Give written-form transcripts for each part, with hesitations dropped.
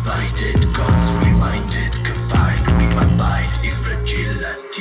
divided, gods reminded, confined, we abide in fragility.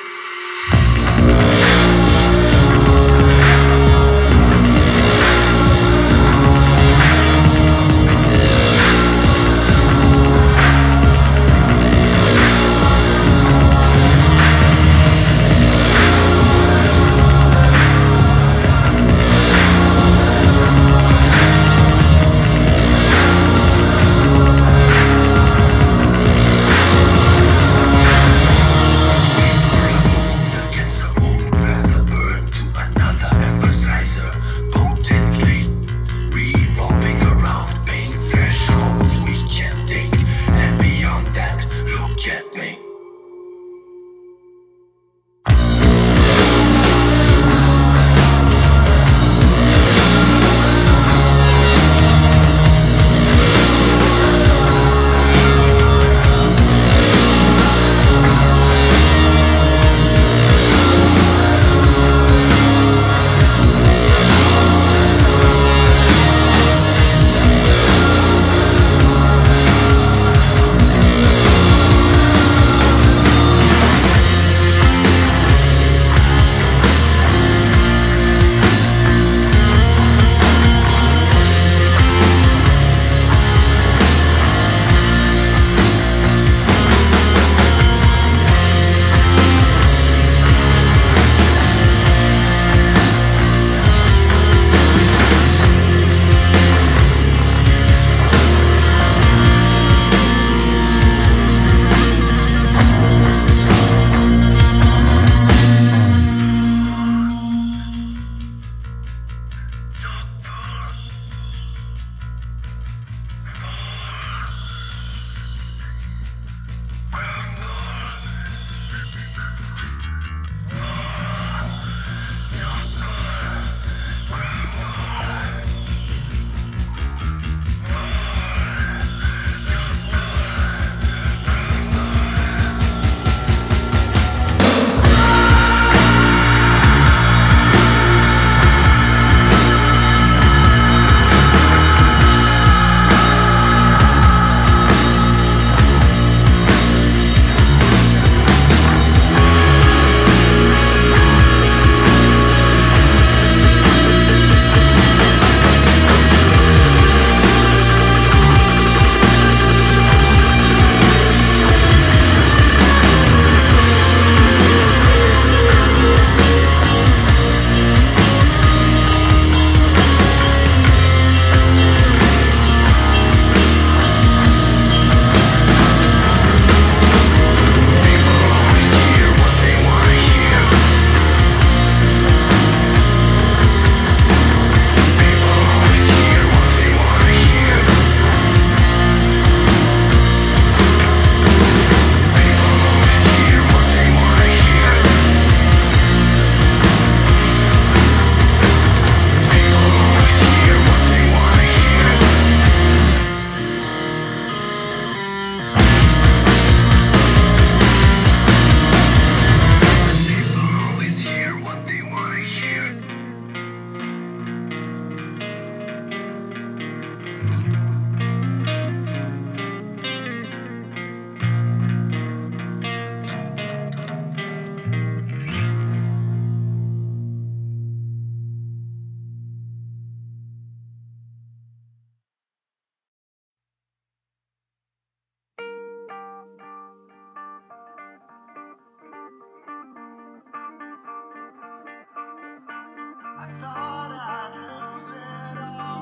I thought I'd lose it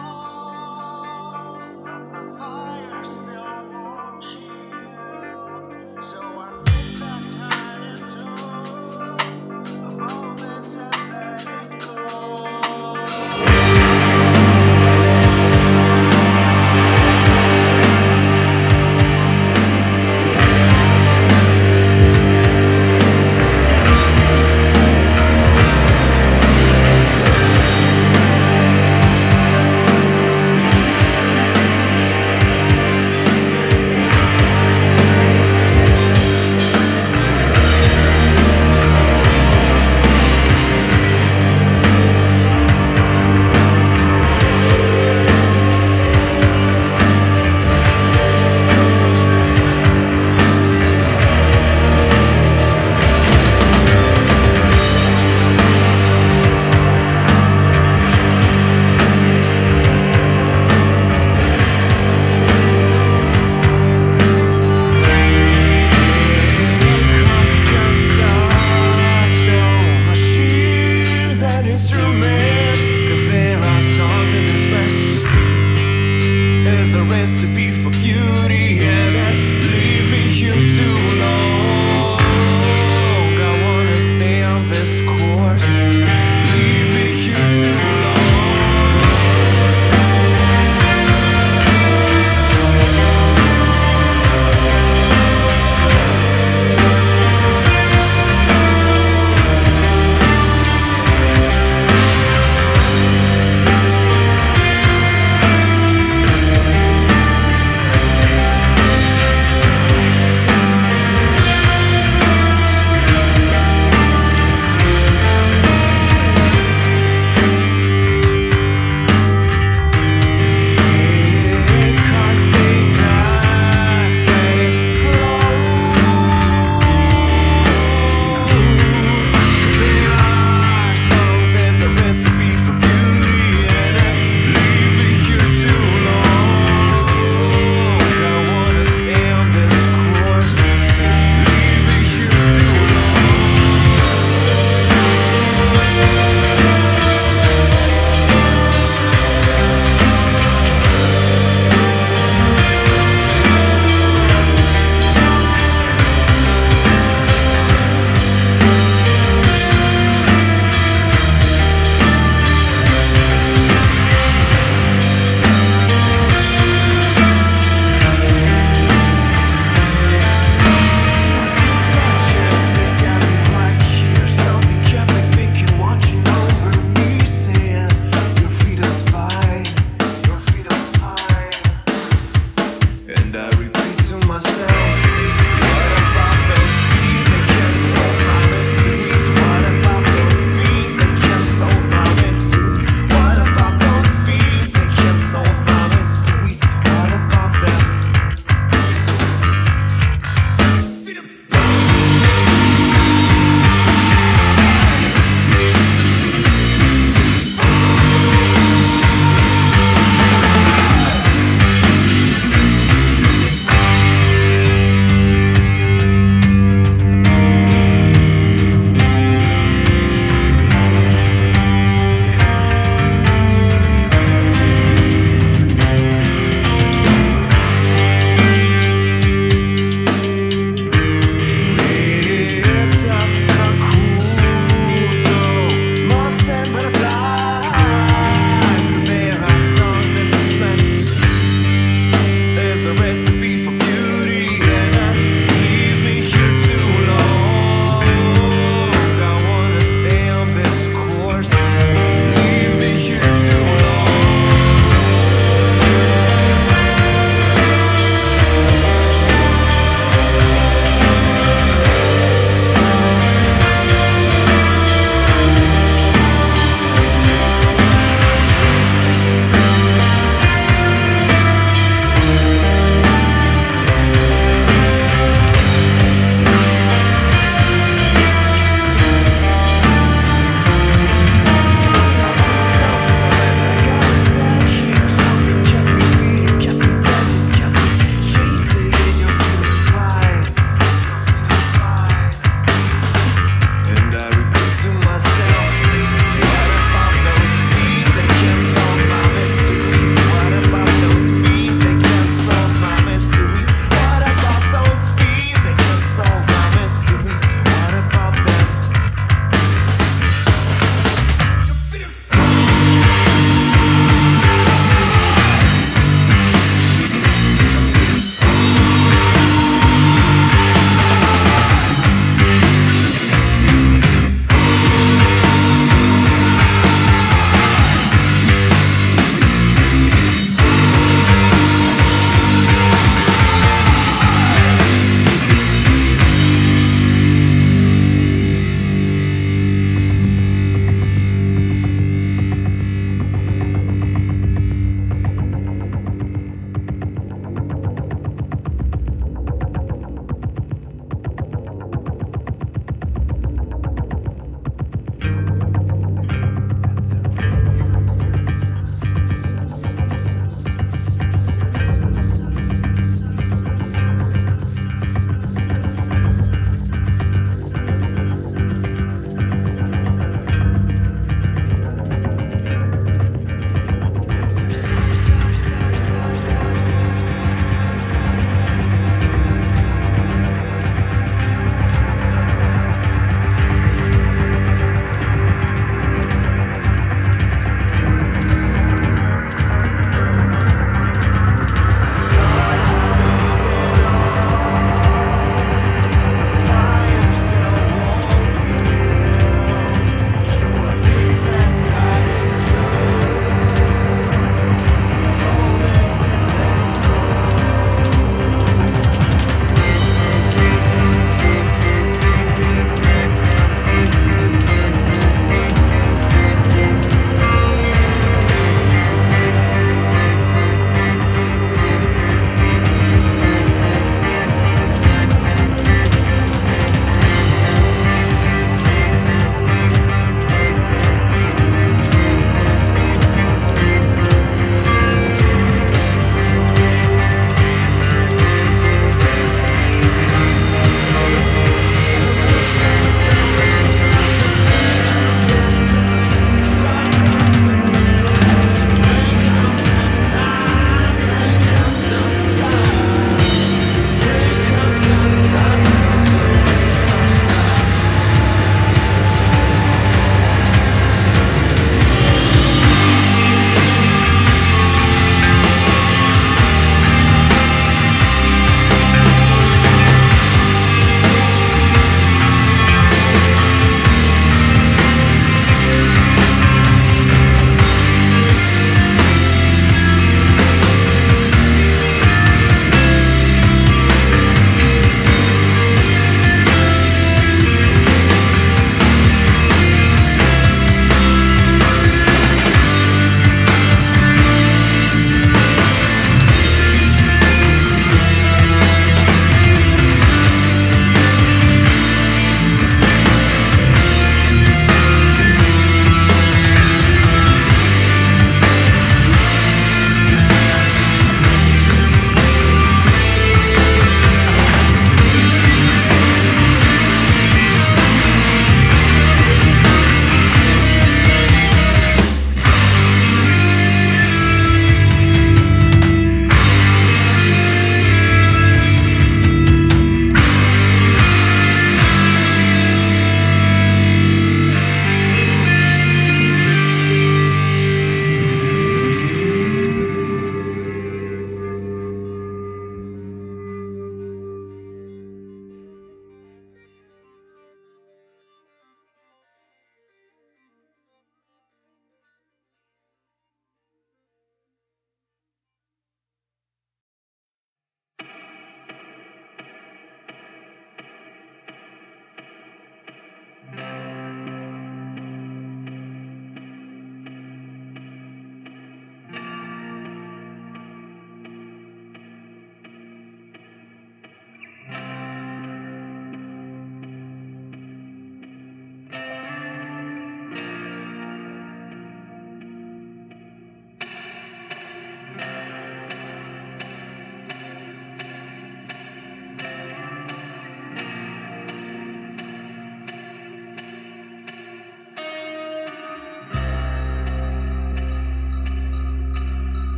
all, but my fire still won't shield. So I make that time into a moment and let it go.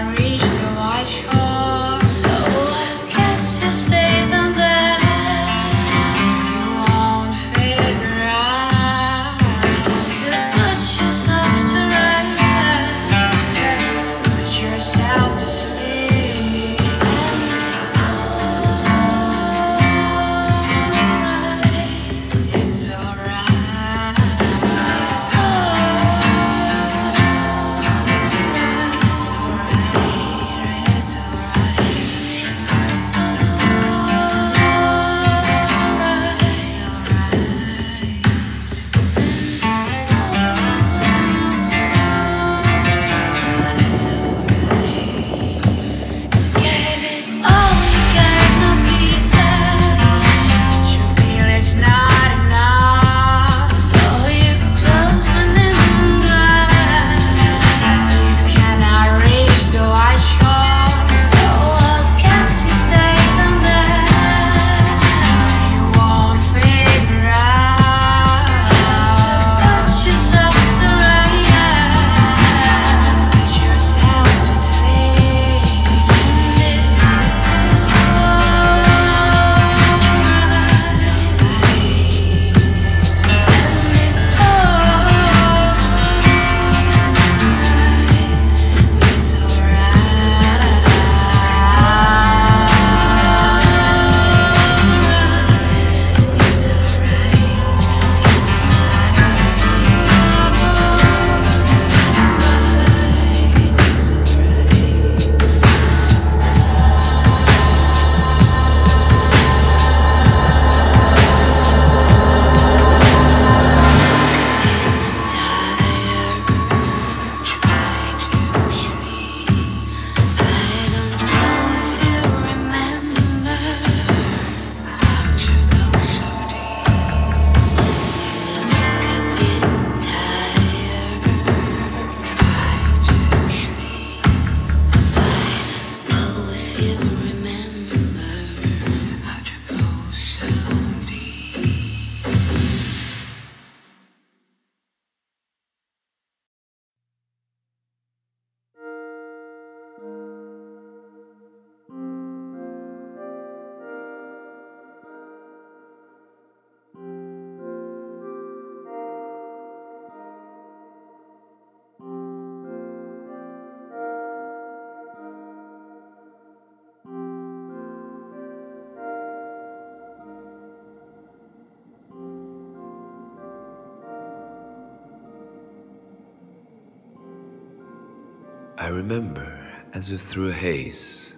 I remember, as if through a haze,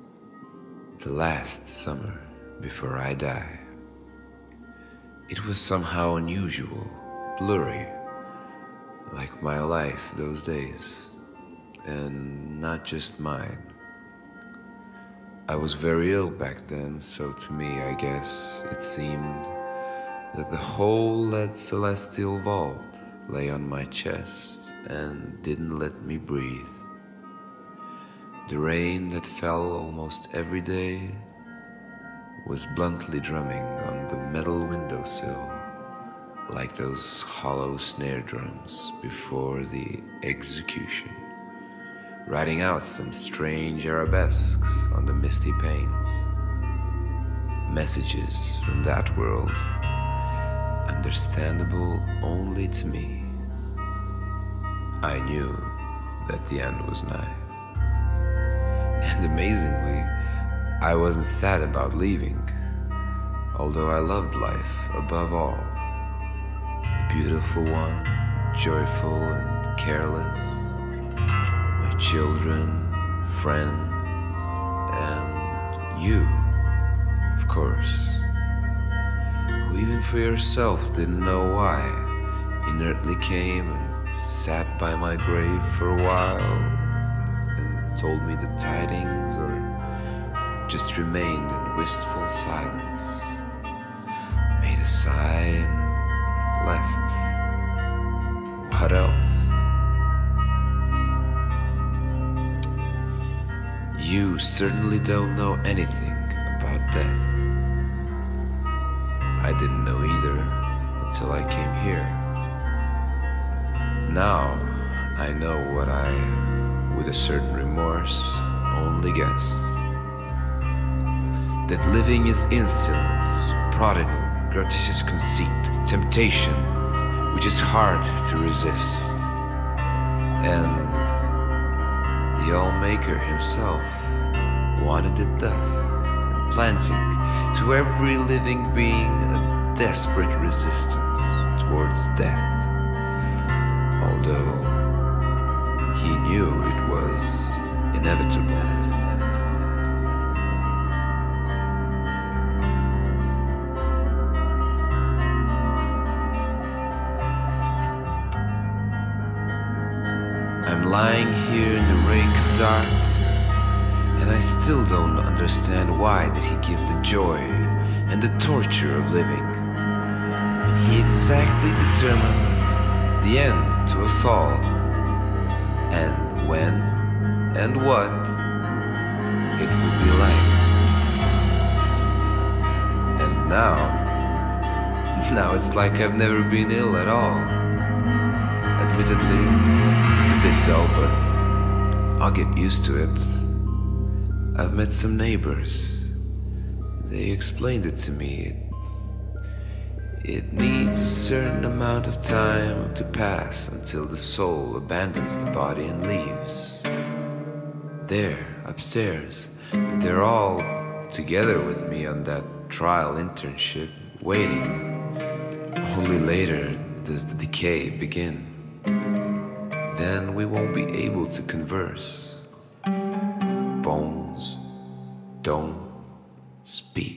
the last summer before I die. It was somehow unusual, blurry, like my life those days, and not just mine. I was very ill back then, so to me, I guess, it seemed that the whole that celestial vault lay on my chest and didn't let me breathe. The rain that fell almost every day was bluntly drumming on the metal windowsill, like those hollow snare drums before the execution, writing out some strange arabesques on the misty panes. Messages from that world, understandable only to me. I knew that the end was nigh. And amazingly, I wasn't sad about leaving, although I loved life above all. The beautiful one, joyful and careless, my children, friends, and you, of course, who even for yourself didn't know why, inertly came and sat by my grave for a while, told me the tidings, or just remained in wistful silence, made a sigh and left. What else? You certainly don't know anything about death. I didn't know either until I came here. Now I know what I with a certain remorse, only guessed that living is insolence, prodigal, gratuitous conceit, temptation, which is hard to resist. And the Allmaker himself wanted it thus, and planting to every living being a desperate resistance towards death, although he knew it was inevitable. I'm lying here in the rake of dark, and I still don't understand why did he give the joy and the torture of living, when he exactly determined the end to us all, and when and what it will be like. And now it's like I've never been ill at all. Admittedly, it's a bit dull, but I'll get used to it. I've met some neighbors. They explained it to me. It needs a certain amount of time to pass until the soul abandons the body and leaves. There, upstairs, they're all together with me on that trial internship, waiting. Only later does the decay begin. Then we won't be able to converse. Bones don't speak.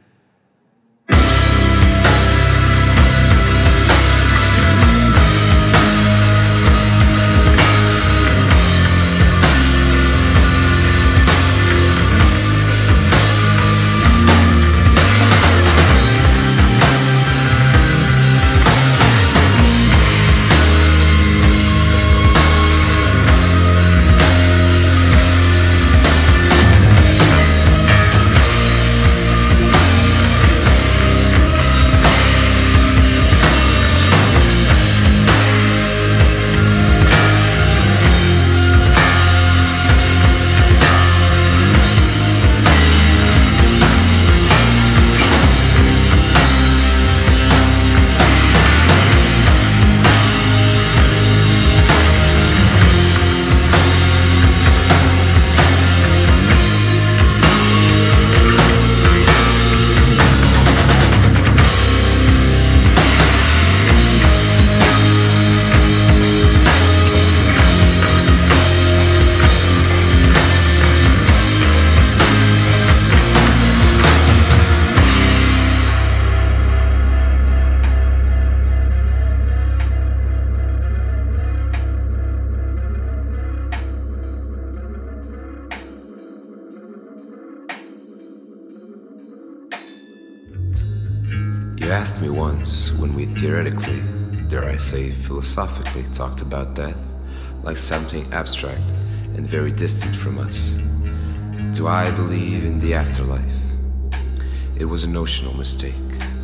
You asked me once when we theoretically, dare I say philosophically, talked about death, like something abstract and very distant from us. Do I believe in the afterlife? It was a notional mistake.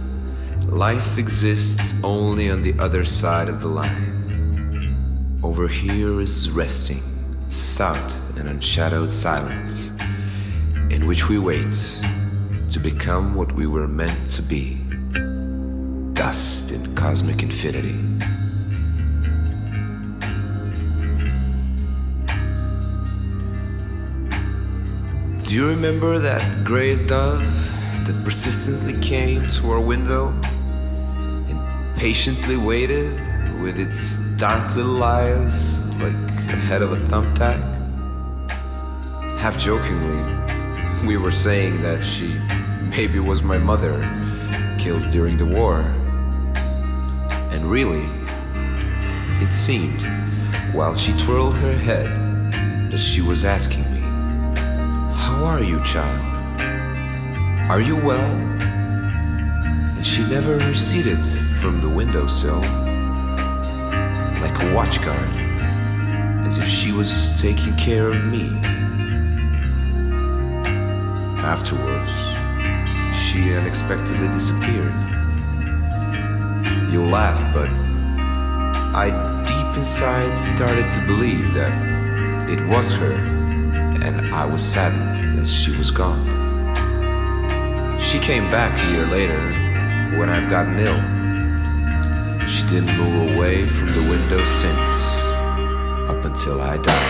Life exists only on the other side of the line. Over here is resting, stout and unshadowed silence, in which we wait to become what we were meant to be. Dust in cosmic infinity. Do you remember that gray dove that persistently came to our window and patiently waited with its dark little eyes like the head of a thumbtack? Half jokingly, we were saying that she maybe was my mother, killed during the war. And really, it seemed, while she twirled her head, that she was asking me, "How are you, child? Are you well?" And she never receded from the windowsill, like a watchguard, as if she was taking care of me. Afterwards, she unexpectedly disappeared. You'll laugh, but I deep inside started to believe that it was her, and I was saddened that she was gone. She came back a year later when I've gotten ill. She didn't move away from the window since, up until I died.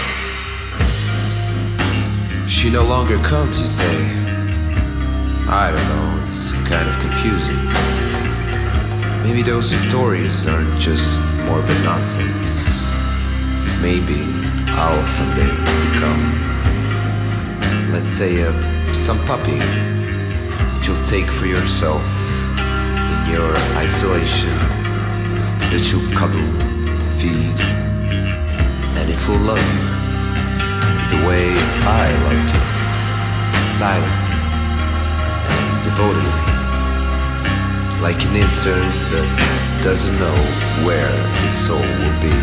She no longer comes, you say. I don't know, it's kind of confusing. Maybe those stories aren't just morbid nonsense. Maybe I'll someday become, let's say, some puppy that you'll take for yourself in your isolation, that you'll cuddle, feed, and it will love you the way I loved you, silent and devotedly, like an intern that doesn't know where his soul will be.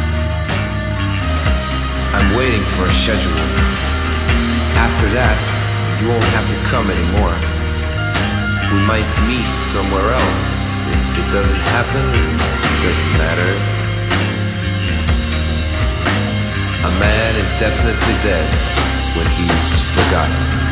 I'm waiting for a schedule. After that, you won't have to come anymore. We might meet somewhere else. If it doesn't happen, it doesn't matter. A man is definitely dead when he's forgotten.